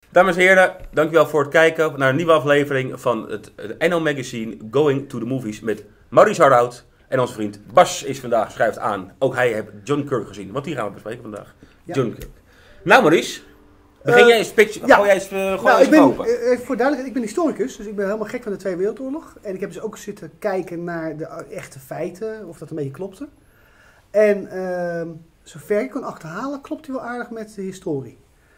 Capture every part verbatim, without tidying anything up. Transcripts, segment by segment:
Dames en heren, dankjewel voor het kijken naar een nieuwe aflevering van het, het N L Magazine Going to the Movies met Maurice Hardout. En onze vriend Bas is vandaag, schrijft aan. Ook hij heeft John Kirk gezien, want die gaan we bespreken vandaag. Ja. John Kirk. Nou Maurice, begin uh, jij eens pitch, ja. Gooi jij eens, uh, nou, ik ben, open. Uh, voor duidelijkheid, ik ben historicus, dus ik ben helemaal gek van de Tweede Wereldoorlog. En ik heb dus ook zitten kijken naar de echte feiten, of dat een beetje klopte. En uh, zover ik kon achterhalen, klopt hij wel aardig met de historie.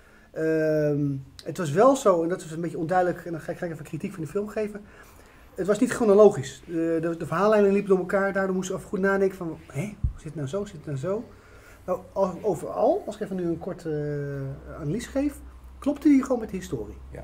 Uh, het was wel zo, en dat is een beetje onduidelijk, en dan ga ik even kritiek van de film geven. Het was niet chronologisch. De, de, de verhaallijnen liepen door elkaar, daardoor moesten we even goed nadenken van, hé, zit het nou zo, zit het nou zo? Nou, overal, als ik even nu een korte uh, analyse geef, klopte die gewoon met de historie. Ja.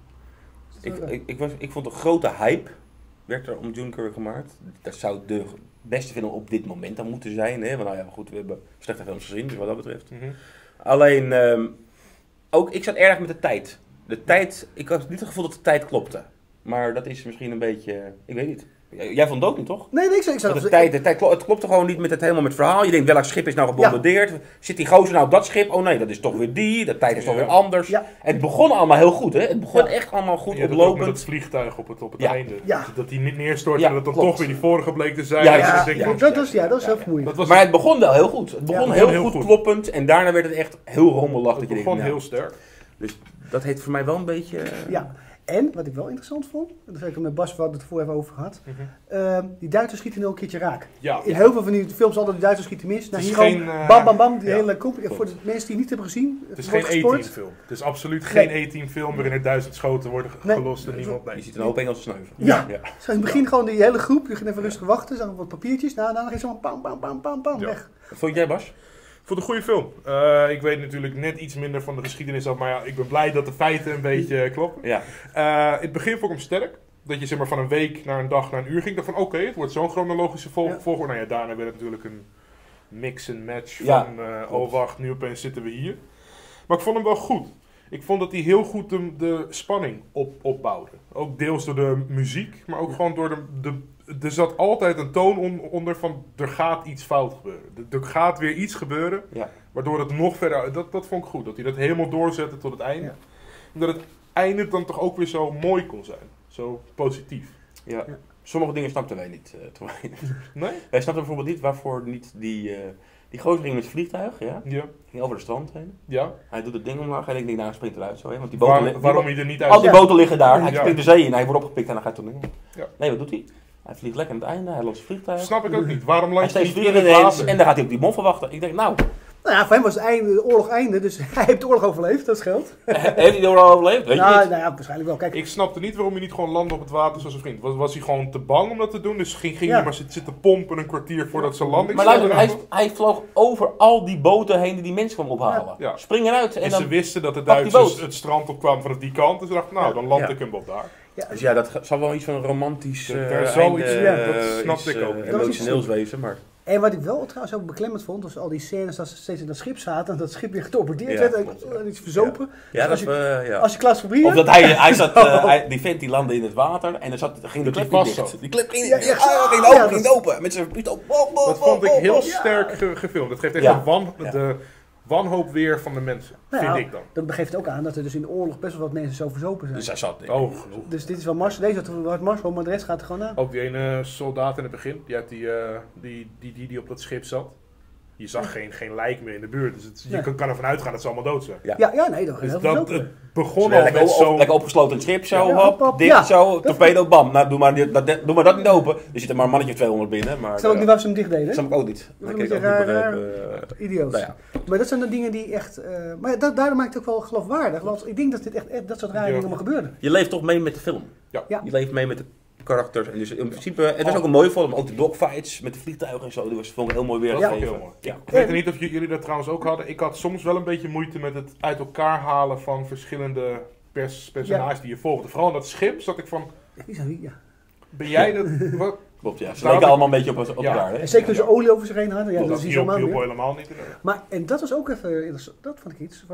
Ik, ik, ik, was, ik vond een grote hype, werd er om John Kirk gemaakt. Dat zou de beste film op dit moment dan moeten zijn, hè? Want nou ja, goed, we hebben slechte films gezien, dus wat dat betreft. Mm-hmm. Alleen, um, ook, ik zat erg met de tijd. De tijd, ik had niet het gevoel dat de tijd klopte. Maar dat is misschien een beetje, ik weet niet. Jij vond het ook niet, toch? Nee, nee, ik zei ik de tijd, de tijd, het klopte gewoon niet met het helemaal met het verhaal. Je denkt, welk schip is nou gebombardeerd? Ja. Zit die gozer nou op dat schip? Oh nee, dat is toch weer die. De tijd is toch weer anders. Ja. Het begon allemaal heel goed, hè? Het begon ja. echt allemaal goed ja, oplopend. Met het vliegtuig op het, op het ja. einde. Ja. Dat die niet neerstortte ja, en dat dan klopt. toch weer die vorige bleek te zijn. Ja, ja, ja, ja, ja, ja. Dat was, ja, dat was heel vermoeiend. Ja, ja. Maar het begon wel heel goed. Het begon ja, heel, heel goed, goed kloppend en daarna werd het echt heel rommelig. Het dat begon je denkt, heel nou, sterk. Dus dat heeft voor mij wel een beetje... Uh... Ja. En, wat ik wel interessant vond, en dat heb ik met Bas wat het voor even over gehad, mm-hmm. uh, die Duitsers schieten ook een keertje raak. Ja. In heel veel van die films altijd de Duitsers schieten mis. Nou, hier geen, gewoon uh, bam bam bam, die ja. hele koep. Voor de mensen die het niet hebben gezien, het is geen A-team film. Het is absoluut geen nee. A-team film waarin er duizend schoten worden nee. gelost en niemand nee. Je ziet een hoop Engelse sneuven. Ja. ja. Zo in het begin ja. gewoon die hele groep, je gaat even rustig wachten, dan wat papiertjes, nou, dan is zo'n pam pam pam pam pam ja. weg. Wat vond jij, Bas? Ik vond het een goede film. Uh, ik weet natuurlijk net iets minder van de geschiedenis af, maar ja, ik ben blij dat de feiten een beetje uh, kloppen. Ja. Uh, in het begin vond ik hem sterk. Dat je zeg maar van een week naar een dag naar een uur ging. Ik dacht van oké, okay, het wordt zo'n chronologische vol- ja. volgorde. Nou ja, daarna werd het natuurlijk een mix en match van ja, uh, oh wacht, nu opeens zitten we hier. Maar ik vond hem wel goed. Ik vond dat hij heel goed de, de spanning op, opbouwde. Ook deels door de muziek, maar ook ja. gewoon door de... de er zat altijd een toon on, onder van er gaat iets fout gebeuren. Er gaat weer iets gebeuren, ja. waardoor het nog verder... Dat, dat vond ik goed, dat hij dat helemaal doorzette tot het einde. Ja. Omdat het einde dan toch ook weer zo mooi kon zijn. Zo positief. Ja. Ja. Sommige dingen snapten wij niet. Uh, nee? Wij snapten bijvoorbeeld niet waarvoor niet die... Uh, die gozer ging met het vliegtuig, ja? Ja. Ging over de strand heen. Ja. Hij doet het ding omlaag. Hij denkt, nou, hij springt eruit zo. Hè? Want die boten Waar, li- waarom die hij er niet uit... Al die boten liggen daar. Hij ja. springt de zee in. Hij wordt opgepikt en dan gaat hij toen in. Ja. Nee, wat doet hij? Hij vliegt lekker aan het einde. Hij lost het vliegtuig. Snap ik ook niet. Waarom landt hij steeds vliegen ineens en dan gaat hij op die moffen wachten. Ik denk, nou... Nou ja, voor hem was het einde, de oorlog einde, dus hij heeft de oorlog overleefd, dat scheelt. Heeft hij de oorlog overleefd? Weet nou, je niet? Nou ja, waarschijnlijk wel. Kijk. Ik snapte niet waarom hij niet gewoon landde op het water zoals zijn vriend. Was, was hij gewoon te bang om dat te doen? Dus ging, ging ja. hij maar zitten, zitten pompen een kwartier voordat ze landing Maar luister, hij, hij vloog over al die boten heen die die mensen kwamen ophalen. Ja. Ja. Spring eruit. En, en dan ze wisten dat de Duitsers het strand opkwamen vanaf die kant. Dus ze dachten, nou, ja. dan land ja. ik hem wel daar. Ja. Dus ja, dat zal wel iets van een romantisch uh, er zal iets, uh, ja, dat snapte ik ook. Uh, emotioneels wezen, maar... En wat ik wel trouwens ook beklemmend vond, was al die scènes dat ze steeds in dat schip zaten en dat schip weer getorpedeerd ja, werd en, en iets verzopen. Ja, dus dat als, je, uh, ja. als je Klaas Verbrier... Of dat hij, hij zat, uh, hij, die vent die landde in het water en dan zat, ging de klep dicht. Zo. Die klep ging, ja, ja, ah, ging open, ja, ging dat, open. Met zijn pistool. Oh, oh, dat vond ik heel oh, sterk ge- gefilmd. Dat geeft echt ja. een wan, ja. de wanhoop weer van de mensen, nou, vind ik dan. Dat geeft ook aan dat er dus in de oorlog best wel wat mensen zo verzopen zijn. Dus hij zat oh, genoeg. Dus dit is wel mars, deze had Marshall, maar de rest gaat er gewoon aan. Ook die ene soldaat in het begin, die, had die, uh, die, die, die, die op dat schip zat. Je zag ja. geen, geen lijk meer in de buurt, dus het, je nee. kan, kan ervan uitgaan dat ze allemaal dood zijn. Ja, ja, ja nee, dat, dus heel dat veel het begon dus al lekker, met zo... Lekker opgesloten het schip zo, ja, hop, hop, hop, dicht ja, zo, torpedo, bam. Nou, doe maar, dat, doe maar dat niet open. Er zit er maar een mannetje tweehonderd binnen. Maar, ik snap ook niet waar ze hem dicht deden. Dat snap ik ook niet. Dat is een raar, raar, idioot. Nou ja. Maar dat zijn de dingen die echt... Uh, maar dat, daardoor maakt het ook wel geloofwaardig. Want ik denk dat dit echt, echt dat soort rare ja. dingen allemaal gebeurden. Je leeft toch mee met de film? Ja. ja. Je leeft mee met de karakters. En dus in principe, het was ook een mooie film. Ook de dogfights met de vliegtuigen en zo. Dat was vond ik heel mooi weer. Ja. Heel mooi. Ja. Ik weet niet of jullie dat trouwens ook hadden. Ik had soms wel een beetje moeite met het uit elkaar halen van verschillende pers- personages ja. die je volgde. Vooral in dat schip zat ik van... Wie zijn wie? Ja. Ben jij dat... Wat? Klopt, ja. Ze leken allemaal een beetje op, op ja. elkaar. Hè? En zeker als ze olie over zich heen hadden. Ja, dat dat is niet helemaal niet. Maar en dat was ook even... Dat vond ik iets van...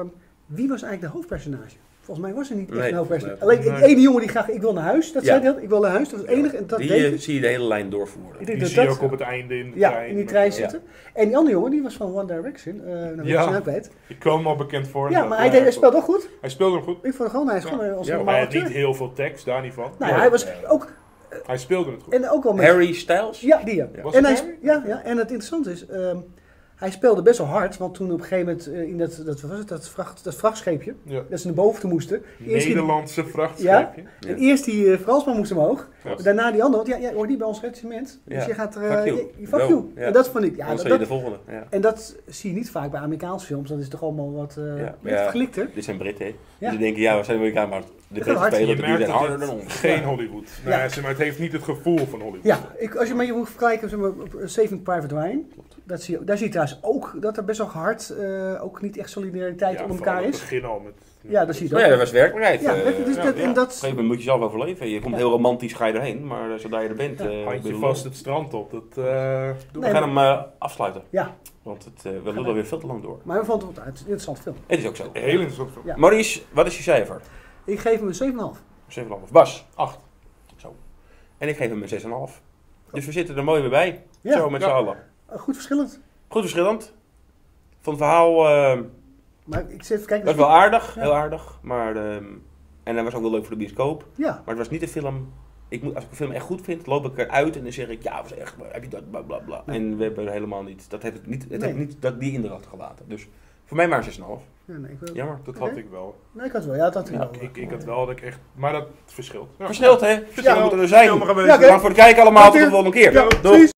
wie was eigenlijk de hoofdpersonage? Volgens mij was er niet echt Nee, een hoofdpersonage. nee. Alleen Nee. die ene jongen die graag, ik wil naar huis. Dat Ja. zei hij, altijd, ik wil naar huis. Dat was het enige. En dat Die deed eh, ik. zie je de hele lijn doorvoeren. Ik denk Die dat zie je dat- ook op het einde in de Ja, trein. in die met, trein eh, zitten. En die andere jongen, die was van One Direction. Uh, nou, weet Ja. ik zijn naam kwijt. Ik kwam hem al bekend voor. Ja, dat- maar hij, deed, hij speelde ook goed. Hij speelde hem goed. Ik vond het gewoon, hij is gewoon als Ja, een maar hij normale had niet acteur. heel veel tekst, daar niet van. Nou ja, hij was ook, Hij speelde het goed. en ook wel met... Harry Styles? Ja, die ja. Was En, het hij, Harry? ja, ja, en het interessante is, ehm, hij speelde best wel hard, want toen op een gegeven moment uh, in dat, dat, wat was het, dat, vracht, dat vrachtscheepje, Ja. dat ze naar boven toe moesten. Eerst die, Nederlandse vrachtscheepje. Ja. en eerst die uh, Fransman moest omhoog, Ja. daarna die andere, want ja, jij hoort niet bij ons regiment, dus Ja. je gaat er... Fuck uh, you. je- Fuck Wel, you. ja. En dat vond ik, ja, Dan dat, zie je de dat, volgende. Ja. en dat zie je niet vaak bij Amerikaanse films, dat is toch allemaal wat, uh, Ja, wat ja. gelikter. Dit zijn Britten, hè? Ja. Dus die denken, ja, we zijn Amerikaan, maar de Britten hard. spelen, Je die merkt zijn dat harder het dan ons. geen Ja. Hollywood. Ja. Nou, ja, maar het heeft niet het gevoel van Hollywood. Ja, ik, als je maar je moet vergelijken zeg maar, op Saving Private Ryan, dat zie je, daar zie je trouwens ook dat er best wel hard, uh, ook niet echt solidariteit Ja, onder vooral elkaar het is. begin al met... Ja, dat zie je Maar ook. ja, dat was werkelijkheid. Ja, eh, dat- dus ja, dat- ja. en Op dat- een gegeven moment moet je zelf overleven. Je komt Ja. heel romantisch, ga je erheen, maar eh, zodra je er bent... Ja. eh, Handje bedoel- vast het strand op. Dat, uh, We Nee, gaan maar- hem uh, afsluiten, Ja, want het, uh, we lullen weer veel te lang door. maar we vonden het een interessant film. Het is ook zo. Een heel interessant film. Ja. Maurice, wat is je cijfer? Ik geef hem een zeven komma vijf. zeven komma vijf. Bas? Acht. Zo. En ik geef hem een zes komma vijf. Dus we zitten er mooi weer bij. Ja. Zo met Ja. z'n allen. Uh, goed verschillend. Goed verschillend. Van het verhaal... uh, Maar ik zit even kijken. dat is wel aardig, Ja. heel aardig. Maar, uh, en dat was ook wel leuk voor de bioscoop. Ja, Maar het was niet een film... Ik moet, als ik een film echt goed vind, loop ik eruit en dan zeg ik... Ja, was echt... Heb je dat? Bla, bla, bla. Nee. En we hebben helemaal niet... Dat heeft het niet, het Nee. heeft niet dat, die indruk achtergelaten. Dus voor mij maar een zes komma vijf. ja nee, ik, wil, Jammer. Dat Oké. had ik wel. nee, ik had het wel. Ja, dat had ik Ja, wel. Ik, ik had wel dat ik echt... Maar dat verschilt. Ja. Verschilt, hè? Verschillen Ja. moeten er zijn. Jammer geweest. Ja, oké. Bedankt voor het kijken allemaal. Tot de Dank u. volgende keer. Ja, Doeg. precies.